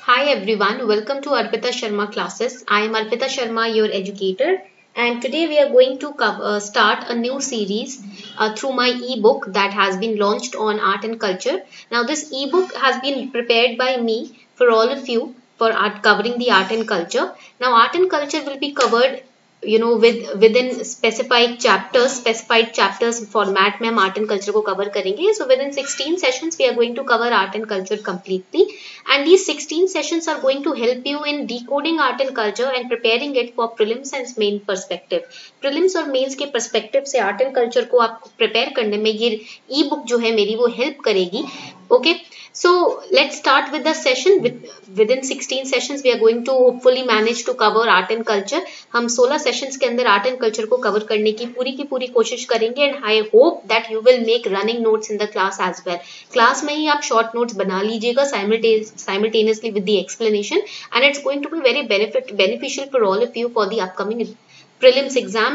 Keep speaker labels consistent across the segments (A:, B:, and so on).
A: Hi everyone, welcome to Arpita Sharma classes. I am Arpita Sharma, your educator, and today we are going to start a new series through my ebook that has been launched on art and culture. Now, this ebook has been prepared by me for all of you for covering the art and culture. Now, art and culture will be covered within specified chapters format में हम art and culture को cover करेंगे. So within 16 sessions we are going to cover art and culture completely, and these 16 sessions are going to help you in decoding art and culture and preparing it for prelims and main perspective. prelims और mains के perspective से art and culture को आप prepare करने में ये e-book जो है मेरी वो help करेगी. Okay, so let's start with the session. Within 16 sessions we are going to hopefully manage to cover art and culture. हम 16 sessions के अंदर art and culture को cover करने की पूरी कोशिश करेंगे, and I hope that you will make running notes in the class as well. Class में ही आप short notes बना लीजिएगा simultaneously with the explanation, and it's going to be very beneficial for all of you for the upcoming prelims exam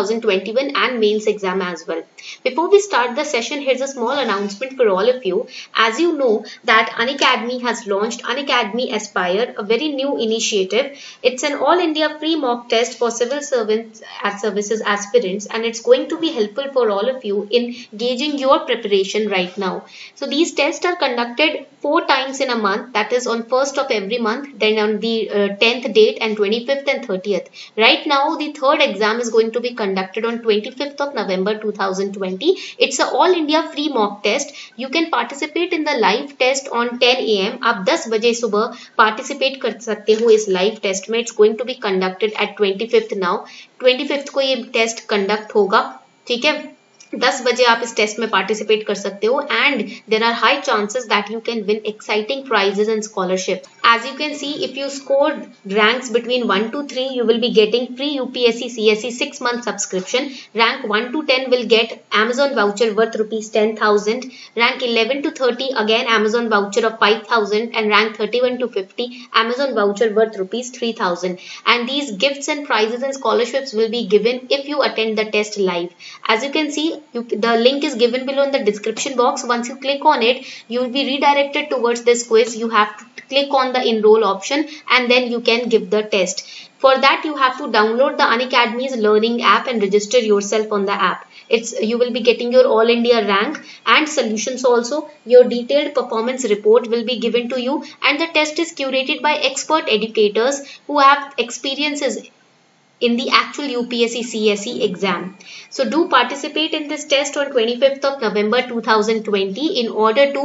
A: 2021 and mains exam as well. Before we start the session, here's a small announcement for all of you. As you know that Unacademy has launched Unacademy Aspire, a very new initiative. It's an all India free mock test for civil services aspirants, and it's going to be helpful for all of you in gauging your preparation right now. So these tests are conducted 4 times in a month, that is on 1st of every month, then on the 10th date and 25th and 30th. Right now the third exam is going to be conducted on 25th of November 2020. It's a all India free mock test. You can participate in the live test on 10 AM. आप 10 बजे सुबह participate कर सकते हो इस live test में. It's going to be conducted at 25th now. 25th को ये test conduct होगा, ठीक है. 10 बजे आप इस टेस्ट में पार्टिसिपेट कर सकते हो, and there are high chances that you can win exciting prizes and scholarship. As you can see, if you score ranks between 1 to 3, you will be getting free UPSC CSE 6-month subscription. Rank 1 to 10 will get Amazon voucher worth rupees 10,000. Rank 11 to 30 again Amazon voucher of 5,000, and rank 31 to 50 Amazon voucher worth rupees 3,000. And these gifts and prizes and scholarships will be given if you attend the test live. As you can see, the link is given below in the description box. Once you click on it, you will be redirected towards this quiz. You have to click on the enroll option, and then you can give the test. For that, you have to download the Unacademy's learning app and register yourself on the app. You will be getting your all India rank and solutions also. Your detailed performance report will be given to you, and the test is curated by expert educators who have experiences in the actual UPSC CSE exam. So do participate in this test on 25th of November 2020 in order to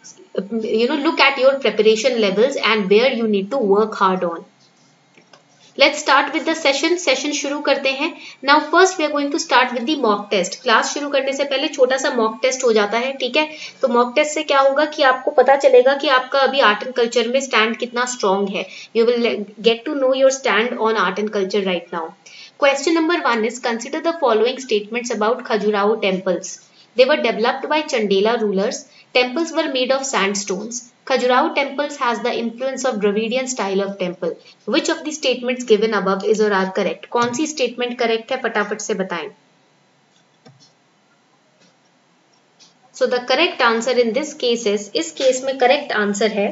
A: look at your preparation levels and where you need to work hard on. Let's start with the session. Session शुरू करते हैं. Now first we are going to start with the mock test. Class शुरू करने से पहले छोटा सा mock test हो जाता है, ठीक है. तो mock test से क्या होगा कि आपको पता चलेगा कि आपका अभी आर्ट एंड कल्चर में स्टैंड कितना स्ट्रॉन्ग है. You will get to know your stand on art and culture right now. Question number 1 is, consider the following statements about Khajuraho temples. They were developed by Chandela rulers. Temples were made of sandstones. Khajuraho temples has the influence of Dravidian style of temple. Which of the statements given above is or are correct? कौन सी statement correct है, फटाफट से बताएं. So the correct answer in this case is, इस case में correct answer है,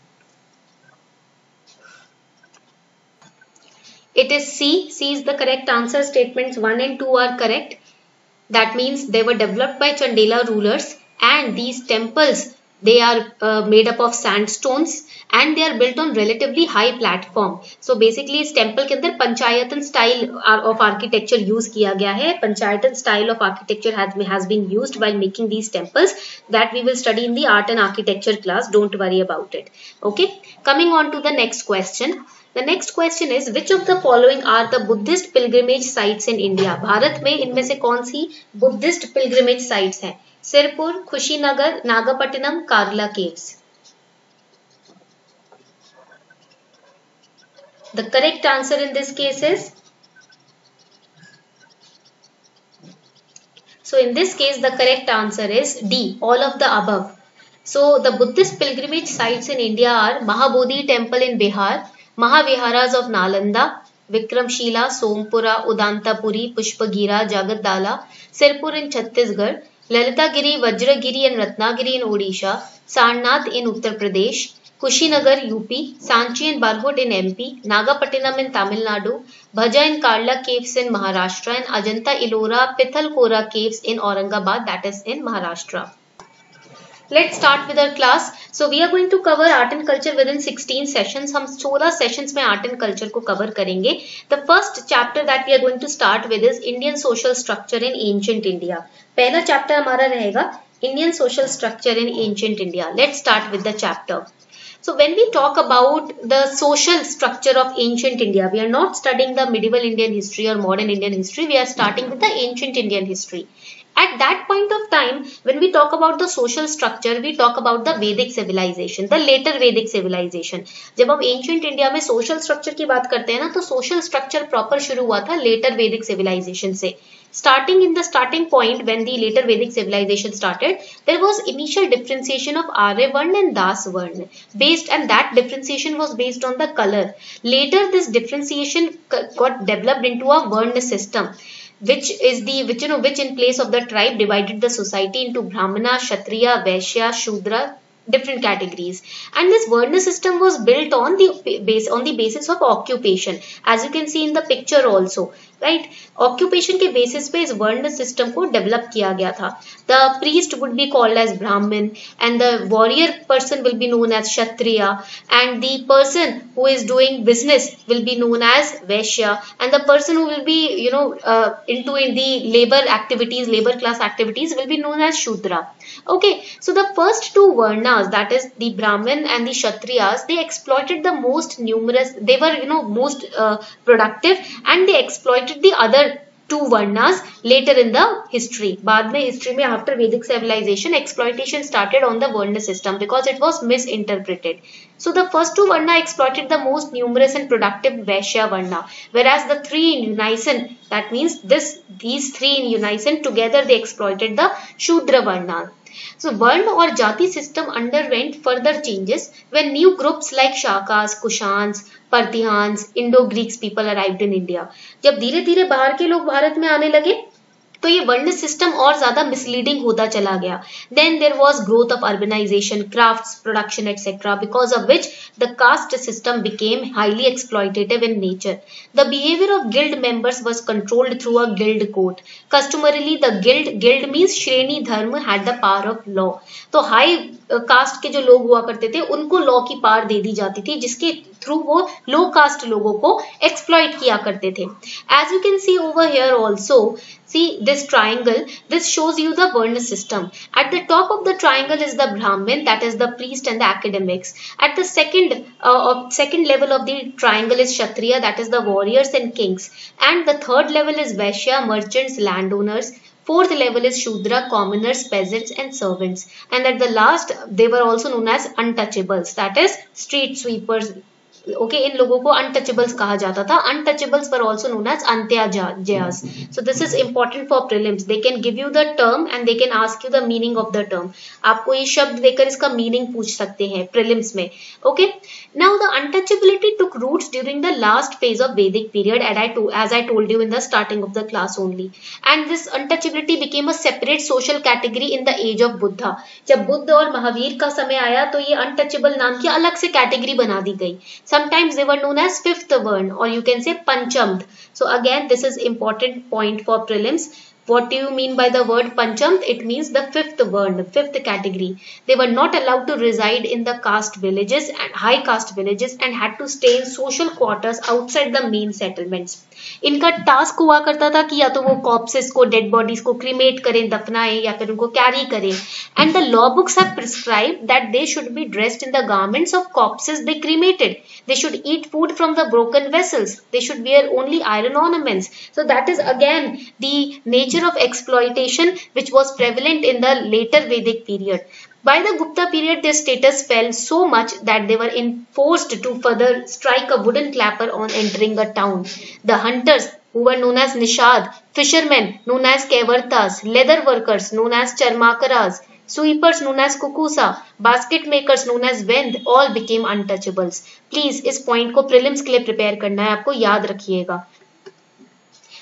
A: it is C. C is the correct answer. Statements 1 and 2 are correct. That means they were developed by Chandela rulers, and these temples, they are made up of sandstones and they are built on relatively high platform. So basically इस temple के अंदर पंचायतन style of architecture use किया गया है. पंचायतन style of architecture has been used while making these temples, that we will study in the art and architecture class. Don't worry about it. Okay, coming on to the next question. The next question is, which of the following are the Buddhist pilgrimage sites in India? Bharat में इनमें से कौन सी Buddhist pilgrimage sites हैं? सिरपुर, खुशीनगर, नागपट्टिनम, कार्ला caves. The correct answer in this case is, so in this case the correct answer is D, all of the above. So the Buddhist pilgrimage sites in India are Mahabodhi temple in Bihar, Mahaviharas of Nalanda, Vikramshila, Sompura, Udantapuri, Pushpagira, Jagatdala, Sirpur in Chhattisgarh, Lalitagiri, Vajragiri and Ratnagiri in Odisha, Sarnath in Uttar Pradesh, Kushinagar UP, Sanchi and Barhut in MP, Nagapattinam in Tamil Nadu, Bhaja and Karla caves in Maharashtra, and Ajanta Ellora Pithalkora caves in Aurangabad, that is in Maharashtra. Let's start with our class. So we are going to cover art and culture within 16 sessions. हम 16 sessions में art and culture को cover करेंगे. The first chapter that we are going to start with is Indian social structure in ancient India. पहला chapter हमारा रहेगा Indian social structure in ancient India. Let's start with the chapter. So when we talk about the social structure of ancient India, we are not studying the medieval Indian history or modern Indian history. We are starting with the ancient Indian history. At that point of time, when we talk about the social structure, we talk about the Vedic civilization, the later Vedic civilization. जब हम ancient India में social structure की बात करते हैं ना, तो social structure proper शुरू हुआ था later Vedic civilization से. Starting in the starting point when the later Vedic civilization started, there was initial differentiation of Arya Varna and Das Varna, and that differentiation was based on the color. Later, this differentiation got developed into a Varna system, which in place of the tribe divided the society into Brahmana, Kshatriya, Vaishya, Shudra, different categories. And this Varna system was built on the basis of occupation, as you can see in the picture also, right? Occupation के basis पे इस वर्ण system को develop किया गया था. The priest would be called as Brahmin, and the warrior person will be known as Kshatriya, and the person who is doing business will be known as Vaishya, and the person who will be into in the labor class activities will be known as Shudra. Okay, so the first two varnas, that is the Brahmin and the Kshatriyas, they exploited the most numerous, they were most productive, and they exploited the other two varnas later in the history. बाद में history में after Vedic civilization, exploitation started on the varna system because it was misinterpreted. So the first two varna exploited the most numerous and productive Vaishya varna, whereas the three in unison, that means these three in unison together, they exploited the Shudra varna. So Varna or Jati system underwent further changes when new groups like Shakas, Kushans, Parthihans, Indo-Greeks people arrived in India. जब धीरे धीरे बाहर के लोग भारत में आने लगे, तो ये वर्ण सिस्टम और ज्यादा मिसलीडिंग होता चला गया. Then there was growth of urbanization, crafts, production, etc., because of which the caste system became highly exploitative in nature. The behavior of guild members was controlled through a guild code. Customarily, the guild means श्रेणी धर्म had the power of law. तो high caste के जो लोग हुआ करते थे, उनको लॉ की पावर दे दी जाती थी, जिसके थ्रू वो लो कास्ट लोगों को एक्सप्लॉइट किया करते थे. As you can see over here also, see this triangle, this shows you the Varna system. At the top of the triangle is the Brahmin, that is the priest and the academics. At the second level of the triangle is Kshatriya, that is the warriors and kings. And the third level is Vaishya, merchants, landowners. Fourth level is Shudra, commoners, peasants and servants. And at the last, they were also known as untouchables, that is street sweepers. Okay, इन लोगों को untouchables कहा जाता था. Untouchables were also known as Antyajayas. So this is important for prelims. They can give you the term and they can ask you the meaning of the term. आपको ये शब्द देकर इसका meaning पूछ सकते हैं prelims में. Okay. Now the untouchability took roots during the last phase of Vedic period, as I told you in the starting of the class only. And this untouchability became a separate social category in the age of Buddha. जब बुद्ध और महावीर का समय आया, तो ये untouchable नाम की अलग से category बना दी गई. Sometimes they were known as fifth varna, or you can say panchamt. So again, this is important point for prelims. What do you mean by the word panchamt? It means the fifth varna, fifth category. They were not allowed to reside in the caste villages and high caste villages and had to stay in social quarters outside the main settlements. इनका task हुआ करता था कि या तो वो कॉर्प्सेस को, dead bodies को क्रीमेट करें, दफनाएं, या फिर उनको कैरी करें. And the law books have prescribed that they should be dressed in the garments of corpses they cremated. They should eat food from the broken vessels. They should wear only iron ornaments. So that is again the nature of exploitation which was prevalent in the later Vedic period. By the Gupta period, their status fell so much that they were forced to further strike a wooden clapper on entering a town. The hunters, who were known as Nishad, fishermen known as Kevartas, leather workers known as Charmakaras, sweepers known as Kukusa, basket makers known as Vend, all became untouchables. Please इस point को prelims के लिए prepare करना है, आपको याद रखिएगा.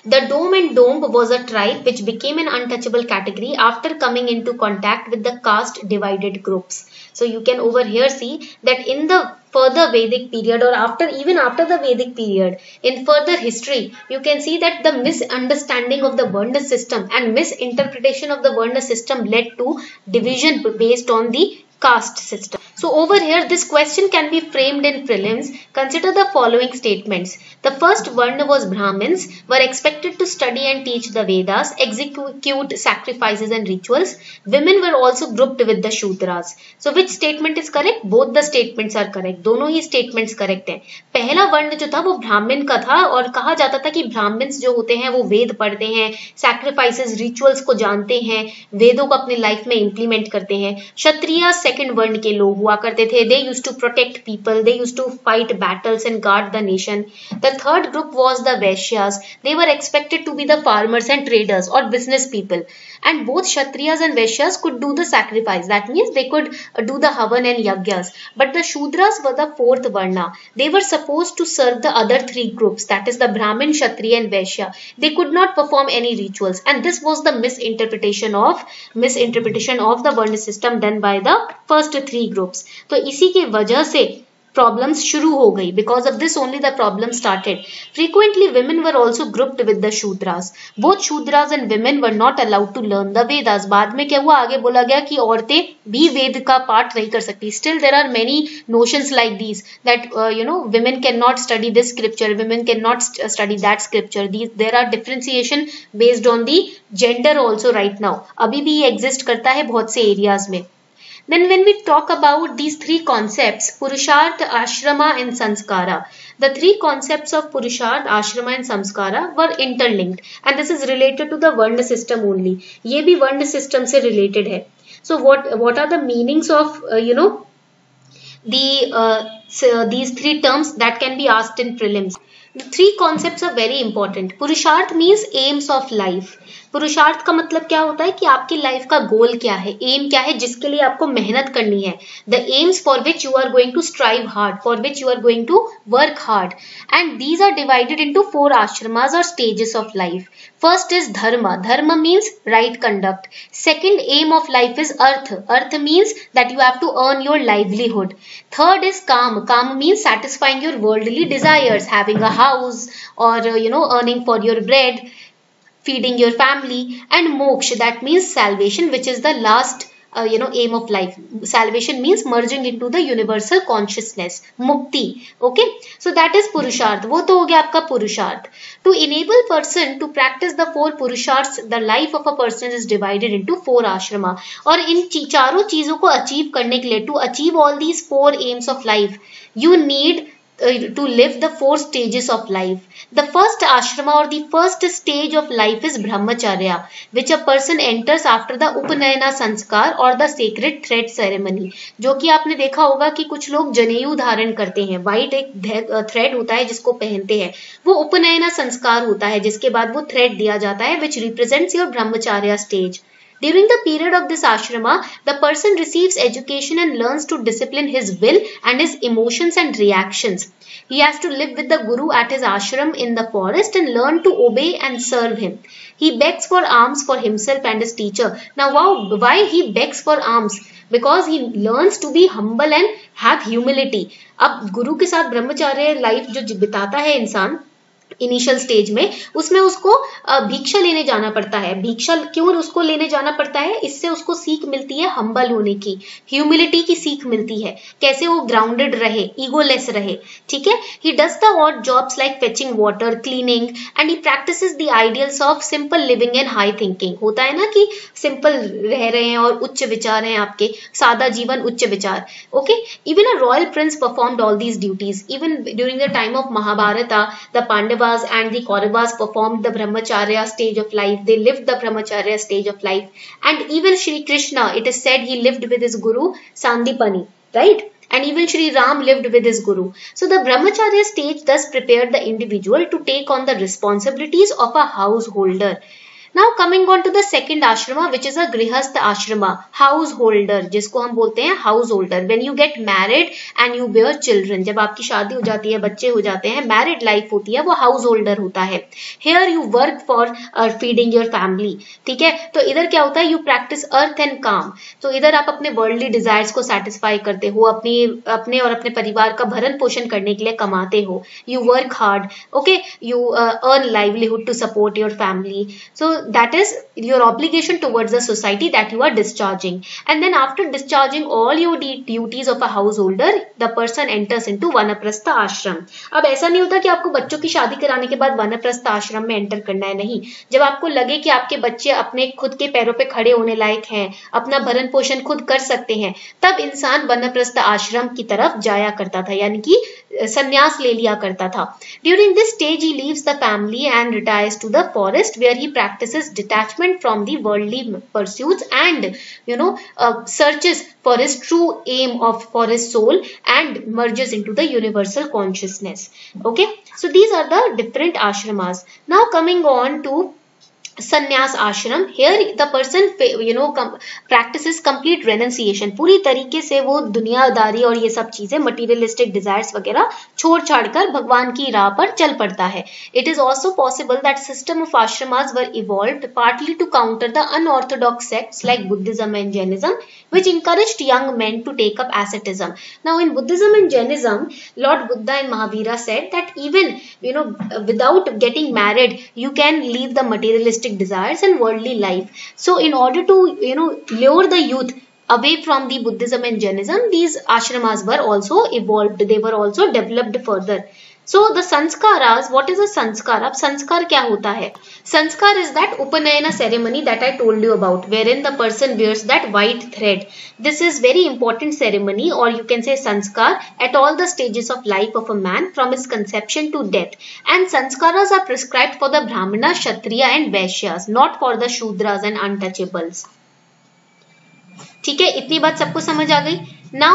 A: The Dome and Domb was a tribe which became an untouchable category after coming into contact with the caste divided groups. So you can over here see that in the further Vedic period, or even after the Vedic period, in further history, you can see that the misunderstanding of the Varna system and misinterpretation of the Varna system led to division based on the caste system. So over here, this question can be framed in prelims. Consider the following statements. The first Varna was Brahmins, were expected to study and teach the Vedas, execute sacrifices and rituals. Women were also grouped with the Shudras. So which statement is correct? Both the statements are correct. दोनों ही statements correct हैं. पहला वर्ण जो था वो ब्राह्मण का था और कहा जाता था कि ब्राह्मण्स जो होते हैं वो वेद पढ़ते हैं, sacrifices, rituals को जानते हैं, वेदों को अपनी लाइफ में implement करते हैं. क्षत्रिय सेकंड वर्ण के लोग हुआ करते थे. They used to protect people, they used to fight battles and guard the nation. The third group was the Vaishyas. They were expected to be the farmers and traders or business people. And both Kshatriyas and Vaishyas could do the sacrifice. That means they could do the Havan and Yagyas. But the Shudras were the fourth Varna. They were supposed to serve the other three groups, that is the Brahmin, Kshatriya and Vaishya. They could not perform any rituals. And this was the misinterpretation of the Varna system done by the first three groups. तो इसी की वजह से problems शुरू हो गई. Because of this only the problem started. Frequently women were also grouped with the Shudras. Both Shudras and women were not allowed to learn the Vedas. बाद में क्या हुआ, आगे बोला गया कि औरतें भी वेद का पाठ नहीं कर सकती. Still there are many notions like these that women cannot study this scripture, women cannot study that scripture. There are differentiation based on the gender also right now. अभी भी ये exist करता है बहुत से areas में. Then when we talk about these three concepts, Purusharth, Ashrama and Sanskara, the three concepts of Purusharth, Ashrama and Sanskara were interlinked and this is related to the Varna system only. ये भी Varna system से related है. So what are the meanings of these three terms that can be asked in prelims? The three concepts are very important. Purusharth means aims of life. पुरुषार्थ का मतलब क्या होता है कि आपकी लाइफ का गोल क्या है, एम क्या है जिसके लिए आपको मेहनत करनी है. The aims for which you are going to strive hard, for which you are going to work hard. And these are divided into 4 ashramas और stages of life. First is dharma. Dharma means right conduct. Second aim of life is artha. Artha means that you have to earn your livelihood. Third is kama. Kama means satisfying your worldly desires, having a house or earning for your bread, feeding your family. And moksha, that means salvation, which is the last aim of life. Salvation means merging into the universal consciousness, mukti. Okay, so that is purusharth. वो तो हो गया आपका पुरुषार्थ. To enable person to practice the 4 purusharths, the life of a person is divided into 4 ashrama. और इन चारों चीजों को अचीव करने के लिए, to achieve all these 4 aims of life, you need to live the 4 stages of life. The first ashrama or the first stage of life is brahmacharya, which a person enters after the upanayana sanskar or the sacred thread ceremony. जो कि आपने देखा होगा कि कुछ लोग जनेऊ धारण करते हैं. व्हाइट एक थ्रेड होता है जिसको पहनते हैं, वो उपनयना संस्कार होता है जिसके बाद वो थ्रेड दिया जाता है, which represents your brahmacharya stage. During the period of this ashrama, the person receives education and learns to discipline his will and his emotions and reactions. He has to live with the guru at his ashram in the forest and learn to obey and serve him. He begs for alms for himself and his teacher. Now, why he begs for alms? Because he learns to be humble and have humility. अब गुरु के साथ ब्रह्मचार्य life जो बिताता है इंसान initial stage में, उसमें उसको भिक्षा लेने जाना पड़ता है. भिक्षा क्यों उसको लेने जाना पड़ता है? इससे उसको सीख मिलती है हम्बल होने की, ह्यूमिलिटी की सीख मिलती है, कैसे वो ग्राउंडेड रहे, ईगोलेस रहे. ठीक है. He does the odd jobs like fetching water, cleaning and he practises the ideals of simple living and high thinking. होता है ना कि सिंपल रह रहे हैं और उच्च विचार हैं आपके, सादा जीवन उच्च विचार. Okay. Even a royal prince performed all these duties. Even during the time of Mahabharata the Pandava and the Kauravas performed the brahmacharya stage of life. They lived the brahmacharya stage of life. And even Shri Krishna, it is said he lived with his guru Sandipani, right? And even Shri Ram lived with his guru. So the brahmacharya stage thus prepared the individual to take on the responsibilities of a householder. Now coming on to the second ashrama which is a grihastha ashrama, householder, जिसको हम बोलते हैं householder. When you get married and you bear children, जब आपकी शादी हो जाती है, बच्चे हो जाते हैं, मैरिड लाइफ होती है, वो हाउस होल्डर होता है. Here you work for feeding your family. ठीक है, तो इधर क्या होता है, यू प्रैक्टिस अर्थ एंड काम. तो इधर आप अपने वर्ल्डली डिजायर्स को सेटिस्फाई करते हो, अपने और अपने परिवार का भरण पोषण करने के लिए कमाते हो. You work hard, okay, you earn livelihood to support your family. So that is your obligation towards the society that you are discharging. And then after discharging all your duties of a householder, the person enters into vanaprastha ashram. अब ऐसा नहीं होता कि आपको बच्चों की शादी कराने के बाद वनप्रस्थ आश्रम में एंटर करना है, नहीं. जब आपको लगे कि आपके बच्चे अपने खुद के पैरों पे खड़े होने लायक हैं, अपना भरण पोषण खुद कर सकते हैं, तब इंसान वनप्रस्थ आश्रम की तरफ जाया करता था, यानी कि संन्यास ले लिया करता था. During this stage he leaves the family and retires to the forest where he practices detachment from the worldly pursuits and searches for his true aim for his soul and merges into the universal consciousness. Okay, so these are the different ashramas. Now coming on to संन्यास आश्रम, here the person practices complete renunciation. पूरी तरीके से वो दुनियादारी और ये सब चीजें materialistic desires वगैरह छोड़ छाड़ कर भगवान की राह पर चल पड़ता है. It is also possible that system of ashramas were evolved partly to counter the unorthodox sects like Buddhism and Jainism, which encouraged young men to take up asceticism. Now in Buddhism and Jainism, Lord Buddha and Mahavira said that even without getting married, you can leave the materialistic desires and worldly life. So in order to lure the youth away from the Buddhism and Jainism, these ashramas were also evolved, they were also developed further. So the sanskaras, what is a sanskar? अब संस्कार क्या होता है? Sanskar is that upanayana ceremony that I told you about, wherein the person wears that white thread. This is very important ceremony, or you can say sanskar, at all the stages of life of a man from his conception to death. And sanskaras are prescribed for the brahmana, kshatriya and vaishyas, not for the shudras and untouchables. ठीक है, इतनी बात सबको समझ आ गई. Now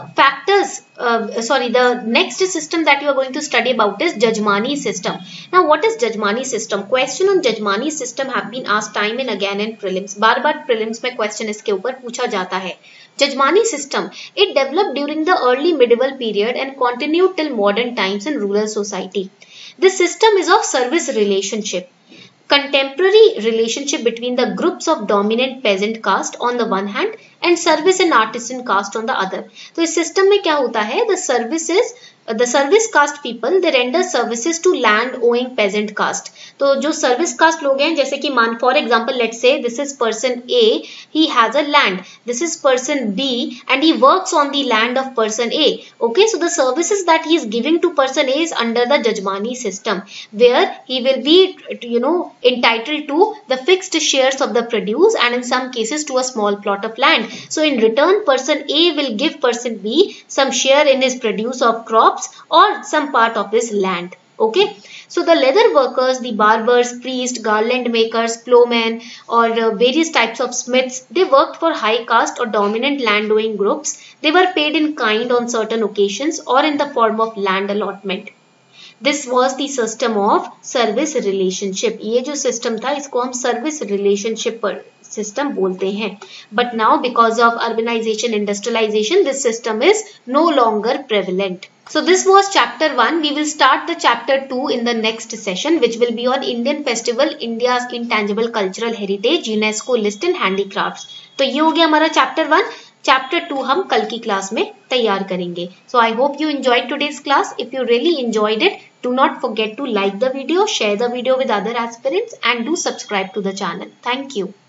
A: the next system that you are going to study about is Jajmani system. Now what is Jajmani system? Question on Jajmani system have been asked time and again in prelims. Bar bar prelims में question इसके ऊपर पूछा जाता है. Jajmani system, it developed during the early medieval period and continued till modern times in rural society. This system is of service relationship. Contemporary relationship between the groups of dominant peasant caste on the one hand and service and artisan caste on the other. तो इस system में क्या होता है? The service caste people, they render services to land owing peasant caste. तो जो service caste लोग हैं, जैसे कि for example, let's say this is person A, he has a land. This is person B and he works on the land of person A. Okay, so the services that he is giving to person A is under the Jajmani system, where he will be, entitled to the fixed shares of the produce and in some cases to a small plot of land. So in return, person A will give person B some share in his produce of crops or some part of his land. Okay, so the leather workers, the barbers, priests, garland makers, plowmen or various types of smiths, they worked for high caste or dominant land owing groups. They were paid in kind on certain occasions or in the form of land allotment. This was the system of service relationship. ये जो system था, इसको हम service relationship system बोलते हैं. But now because of urbanization, industrialization, this system is no longer prevalent. So this was chapter 1. We will start the chapter 2 in the next session, which will be on Indian Festival, India's Intangible Cultural Heritage, UNESCO List and Handicrafts. तो ये हो गया हमारा chapter 1. Chapter 2 हम कल की class में तैयार करेंगे. So I hope you enjoyed today's class. If you really enjoyed it, do not forget to like the video, share the video with other aspirants and do subscribe to the channel. Thank you.